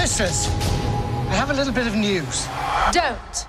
Listeners, I have a little bit of news. Don't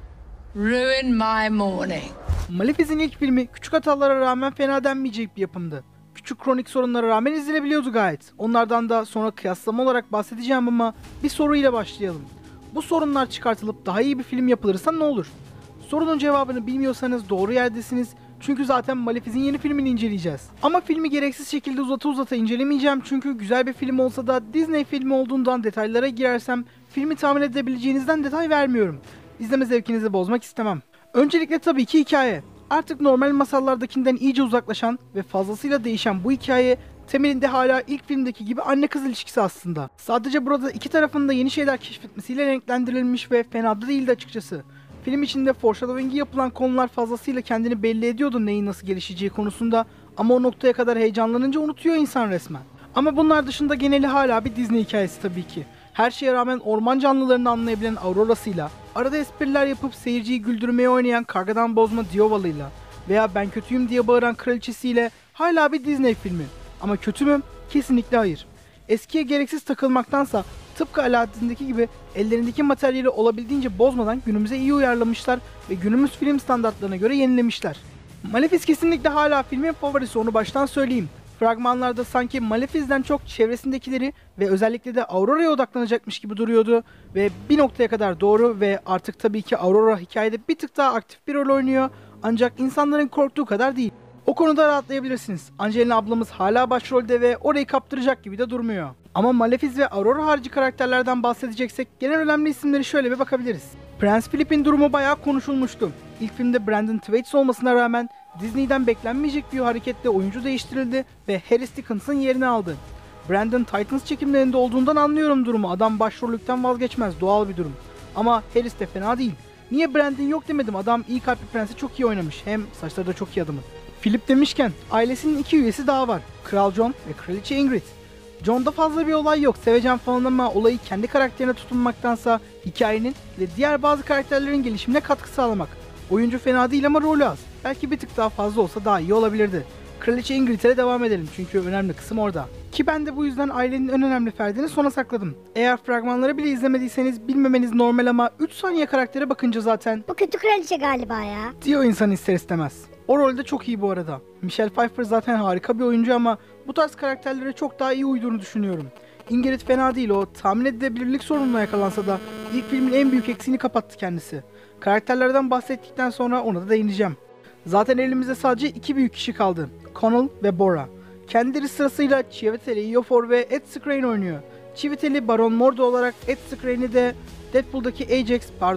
ruin my morning. Malefic'in ilk filmi küçük hatalara rağmen fena denmeyecek bir yapımdı. Küçük kronik sorunlara rağmen izlenebiliyordu gayet. Onlardan da sonra kıyaslama olarak bahsedeceğim ama bir soruyla başlayalım. Bu sorunlar çıkartılıp daha iyi bir film yapılırsa ne olur? Sorunun cevabını bilmiyorsanız doğru yerdesiniz. Çünkü zaten Malefic'in yeni filmini inceleyeceğiz. Ama filmi gereksiz şekilde uzata incelemeyeceğim çünkü güzel bir film olsa da Disney filmi olduğundan detaylara girersem filmi tahmin edebileceğinizden detay vermiyorum. İzleme zevkinizi bozmak istemem. Öncelikle tabii ki hikaye. Artık normal masallardakinden iyice uzaklaşan ve fazlasıyla değişen bu hikaye temelinde hala ilk filmdeki gibi anne kız ilişkisi aslında. Sadece burada iki tarafın da yeni şeyler keşfetmesiyle renklendirilmiş ve fena da değildi açıkçası. Film içinde foreshadowing'i yapılan konular fazlasıyla kendini belli ediyordu neyin nasıl gelişeceği konusunda ama o noktaya kadar heyecanlanınca unutuyor insan resmen. Ama bunlar dışında geneli hala bir Disney hikayesi tabii ki. Her şeye rağmen orman canlılarını anlayabilen Aurora'sıyla, arada espriler yapıp seyirciyi güldürmeye oynayan kargadan bozma Dioval'ıyla veya ben kötüyüm diye bağıran kraliçesiyle hala bir Disney filmi. Ama kötü mü? Kesinlikle hayır. Eskiye gereksiz takılmaktansa tıpkı Aladdin'deki gibi ellerindeki materyali olabildiğince bozmadan günümüze iyi uyarlamışlar ve günümüz film standartlarına göre yenilemişler. Malefic kesinlikle hala filmin favorisi, onu baştan söyleyeyim. Fragmanlarda sanki Malefic'den çok çevresindekileri ve özellikle de Aurora'ya odaklanacakmış gibi duruyordu ve bir noktaya kadar doğru ve artık tabii ki Aurora hikayede bir tık daha aktif bir rol oynuyor ancak insanların korktuğu kadar değil. O konuda rahatlayabilirsiniz. Angelina ablamız hala başrolde ve orayı kaptıracak gibi de durmuyor. Ama Malefic ve Aurora harici karakterlerden bahsedeceksek genel önemli isimleri şöyle bir bakabiliriz. Prens Philip'in durumu bayağı konuşulmuştu. İlk filmde Brandon Thwaites olmasına rağmen Disney'den beklenmeyecek bir hareketle oyuncu değiştirildi ve Harry Dickins'ın yerini aldı. Brandon Titans çekimlerinde olduğundan anlıyorum durumu. Adam başrollükten vazgeçmez, doğal bir durum. Ama Harris de fena değil. Niye Brandon yok demedim, adam iyi kalpli prensi çok iyi oynamış. Hem saçları da çok iyi adamın. Philip demişken ailesinin iki üyesi daha var. Kral John ve Kraliçe Ingrid. John'da fazla bir olay yok, sevecen falan ama olayı kendi karakterine tutunmaktansa hikayenin ve diğer bazı karakterlerin gelişimine katkı sağlamak. Oyuncu fena değil ama rolü az. Belki bir tık daha fazla olsa daha iyi olabilirdi. Kraliçe Ingrid'e devam edelim çünkü önemli kısım orada. Ki ben de bu yüzden ailenin en önemli ferdini sona sakladım. Eğer fragmanları bile izlemediyseniz bilmemeniz normal ama 3 saniye karaktere bakınca zaten Bu kötü kraliçe galiba ya. diyor insan ister istemez. O rolde çok iyi bu arada. Michelle Pfeiffer zaten harika bir oyuncu ama bu tarz karakterlere çok daha iyi uyduğunu düşünüyorum. Ingrid fena değil, o tahmin edilebilirlik sorununa yakalansa da ilk filmin en büyük eksiğini kapattı kendisi. Karakterlerden bahsettikten sonra ona da değineceğim. Zaten elimizde sadece iki büyük kişi kaldı. Connell ve Bora. Kendileri sırasıyla Chiwetel Ejiofor ve Ed Skrein oynuyor. Chiwetel'i Baron Mordo olarak, Ed Skrein'i de Deadpool'daki Ajax,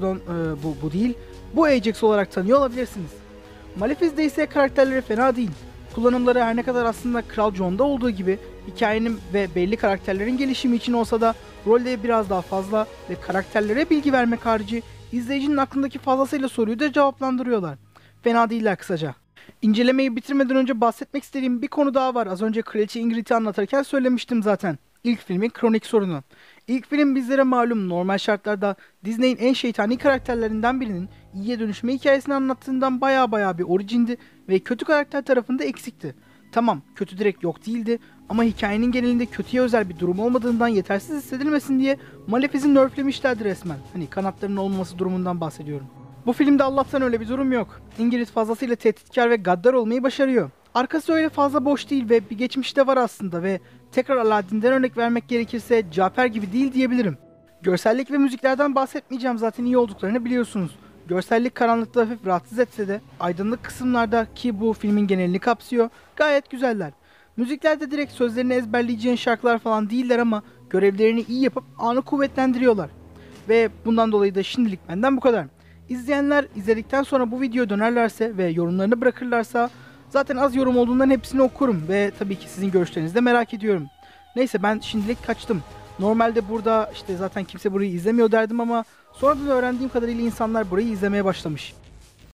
bu değil, bu Ajax olarak tanıyor olabilirsiniz. Malefic'de ise karakterleri fena değil. Kullanımları her ne kadar aslında Kral John'da olduğu gibi hikayenin ve belli karakterlerin gelişimi için olsa da rolde biraz daha fazla ve karakterlere bilgi vermek harici izleyicinin aklındaki fazlasıyla soruyu da cevaplandırıyorlar. Fena değiller kısaca. İncelemeyi bitirmeden önce bahsetmek istediğim bir konu daha var. Az önce Kraliçe Ingrid'i anlatırken söylemiştim zaten. İlk filmin kronik sorunu. İlk film bizlere malum normal şartlarda Disney'in en şeytani karakterlerinden birinin iyiye dönüşme hikayesini anlattığından baya bir orijindi ve kötü karakter tarafında eksikti. Tamam, kötü direkt yok değildi ama hikayenin genelinde kötüye özel bir durum olmadığından yetersiz hissedilmesin diye Malefic'i nerflemişlerdi resmen. Hani kanatlarının olmaması durumundan bahsediyorum. Bu filmde Allah'tan öyle bir durum yok. Ingrid fazlasıyla tehditkar ve gaddar olmayı başarıyor. Arkası öyle fazla boş değil ve bir geçmişi de var aslında ve tekrar Aladdin'den örnek vermek gerekirse Cafer gibi değil diyebilirim. Görsellik ve müziklerden bahsetmeyeceğim, zaten iyi olduklarını biliyorsunuz. Görsellik karanlıkta hafif rahatsız etse de aydınlık kısımlarda, ki bu filmin genelini kapsıyor, gayet güzeller. Müziklerde direkt sözlerini ezberleyeceğin şarkılar falan değiller ama görevlerini iyi yapıp anı kuvvetlendiriyorlar. Ve bundan dolayı da şimdilik benden bu kadar. İzleyenler izledikten sonra bu videoya dönerlerse ve yorumlarını bırakırlarsa zaten az yorum olduğundan hepsini okurum ve tabii ki sizin görüşlerinizi de merak ediyorum. Neyse, ben şimdilik kaçtım. Normalde burada işte zaten kimse burayı izlemiyor derdim ama sonradan öğrendiğim kadarıyla insanlar burayı izlemeye başlamış.